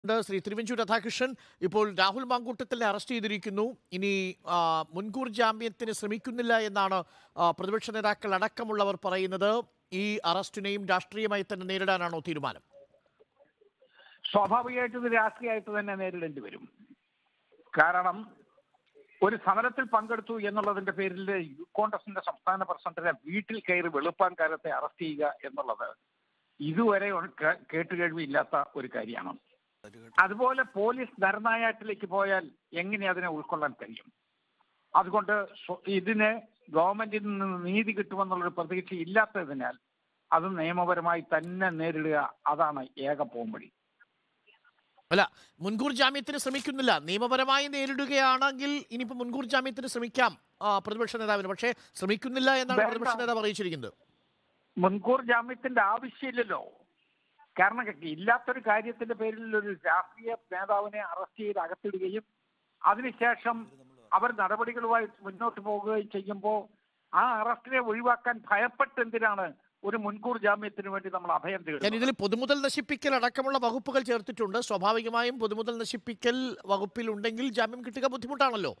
ശ്രീ തിരുവഞ്ചൂർ രാധാകൃഷ്ണൻ ഇപ്പോൾ രാഹുൽ മാങ്കൂട്ടത്തിനെ അറസ്റ്റ് ചെയ്തിരിക്കുന്നു. ഇനി മുൻകൂർ ജാമ്യത്തിന് ശ്രമിക്കുന്നില്ല എന്നാണ് പ്രതിപക്ഷ നേതാക്കൾ അടക്കമുള്ളവർ പറയുന്നത്. ഈ അറസ്റ്റിനെയും രാഷ്ട്രീയമായി തന്നെ നേരിടാനാണോ തീരുമാനം? സ്വാഭാവികമായിട്ടും ഇത് രാഷ്ട്രീയമായിട്ട് തന്നെ നേരിടേണ്ടി വരും. കാരണം ഒരു സമരത്തിൽ പങ്കെടുത്തു എന്നുള്ളതിന്റെ പേരിൽ യൂത്ത് കോൺഗ്രസിന്റെ സംസ്ഥാന പ്രസിഡന്റിനെ വീട്ടിൽ കയറി വെളുപ്പാൻകാലത്തെ അറസ്റ്റ് ചെയ്യുക എന്നുള്ളത് ഇതുവരെ കേട്ടുകേഴ്വിയില്ലാത്ത ഒരു കാര്യമാണ്. അതുപോലെ പോലീസ് നരനായാട്ടിലേക്ക് പോയാൽ എങ്ങനെ അതിനെ ഉൾക്കൊള്ളാൻ കഴിയും? അതുകൊണ്ട് ഇതിന് ഗവൺമെന്റിൽ നിന്ന് നീതി കിട്ടുമെന്നുള്ളൊരു പ്രതീക്ഷ ഇല്ലാത്തതിനാൽ അത് നിയമപരമായി തന്നെ നേരിടുക, അതാണ് ഏക പോംവഴി. അല്ല, മുൻകൂർ ജാമ്യത്തിന് ശ്രമിക്കുന്നില്ല, നിയമപരമായി നേരിടുകയാണെങ്കിൽ ഇനിയിപ്പോൾ മുൻകൂർ ജാമ്യത്തിന് ശ്രമിക്കാം പ്രതിപക്ഷ നേതാവിന്. പക്ഷേ ശ്രമിക്കുന്നില്ല എന്നാണ് പ്രതിപക്ഷ നേതാവ് അറിയിച്ചിരിക്കുന്നത്. മുൻകൂർ ജാമ്യത്തിന്റെ ആവശ്യമില്ലല്ലോ. കാരണം ഇല്ലാത്തൊരു കാര്യത്തിന്റെ പേരിൽ ഒരു രാഷ്ട്രീയ നേതാവിനെ അറസ്റ്റ് ചെയ്ത് അകത്തിടുകയും അതിനുശേഷം അവർ നടപടികളുമായി മുന്നോട്ട് പോകുകയും ചെയ്യുമ്പോൾ ആ അറസ്റ്റിനെ ഒഴിവാക്കാൻ ഭയപ്പെട്ട് എന്തിനാണ് ഒരു മുൻകൂർ ജാമ്യത്തിന് വേണ്ടി നമ്മൾ അഭയം തേടുന്നത്? ഇതിൽ പൊതുമുതൽ നശിപ്പിക്കൽ അടക്കമുള്ള വകുപ്പുകൾ ചേർത്തിട്ടുണ്ട്. സ്വാഭാവികമായും പൊതുമുതൽ നശിപ്പിക്കൽ വകുപ്പിൽ ഉണ്ടെങ്കിൽ ജാമ്യം കിട്ടുക ബുദ്ധിമുട്ടാണല്ലോ.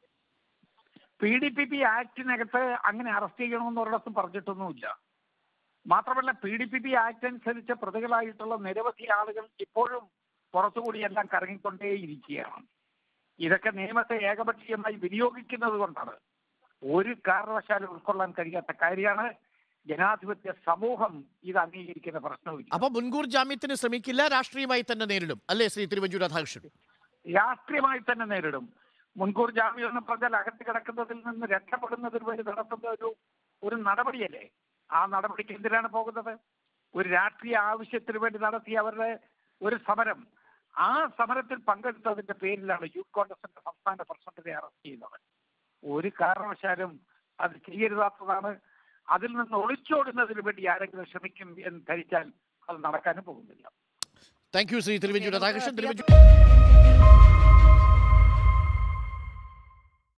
PDPP ആക്ടിനകത്ത് അങ്ങനെ അറസ്റ്റ് ചെയ്യണമെന്ന് ഒരിടത്തും പറഞ്ഞിട്ടൊന്നുമില്ല. മാത്രമല്ല PDPP ആക്ട് അനുസരിച്ച് പ്രതികളായിട്ടുള്ള നിരവധി ആളുകൾ ഇപ്പോഴും പുറത്തുകൂടി എല്ലാം കറങ്ങിക്കൊണ്ടേയിരിക്കുകയാണ്. ഇതൊക്കെ നിയമത്തെ ഏകപക്ഷീയമായി വിനിയോഗിക്കുന്നത് കൊണ്ടാണ്. ഒരു കാരണവശാലും ഉൾക്കൊള്ളാൻ കഴിയാത്ത കാര്യമാണ്. ജനാധിപത്യ സമൂഹം ഇത് അംഗീകരിക്കുന്ന പ്രശ്നവുമില്ല. അപ്പൊ മുൻകൂർ ജാമ്യത്തിന് ശ്രമിക്കില്ല, രാഷ്ട്രീയമായി തന്നെ നേരിടും അല്ലേ ശ്രീ തിരുവഞ്ചൂർ രാധാകൃഷ്ണൻ? രാഷ്ട്രീയമായി തന്നെ നേരിടും. മുൻകൂർ ജാമ്യം എന്ന് പറഞ്ഞാൽ അകത്ത് കിടക്കുന്നതിൽ നിന്ന് രക്ഷപ്പെടുന്നതിന് വേണ്ടി നടത്തുന്ന ഒരു നടപടിയല്ലേ? ആ നടപടിക്ക് എന്തിനാണ് പോകുന്നത്? ഒരു രാഷ്ട്രീയ ആവശ്യത്തിന് വേണ്ടി നടത്തിയ അവരുടെ ഒരു സമരം, ആ സമരത്തിൽ പങ്കെടുത്തതിന്റെ പേരിലാണ് യൂത്ത് കോൺഗ്രസിന്റെ സംസ്ഥാന പ്രസിഡന്റിനെ അറസ്റ്റ് ചെയ്യുന്നത്. ഒരു കാരണവശാലും അത് ചെയ്യരുതാത്തതാണ്. അതിൽ നിന്ന് ഒളിച്ചോടുന്നതിന് വേണ്ടി ആരെങ്കിലും ശ്രമിക്കും എന്ന് ധരിച്ചാൽ അത് നടക്കാനും പോകുന്നില്ല. Thank you Shri Thiruvanchoor Radhakrishnan.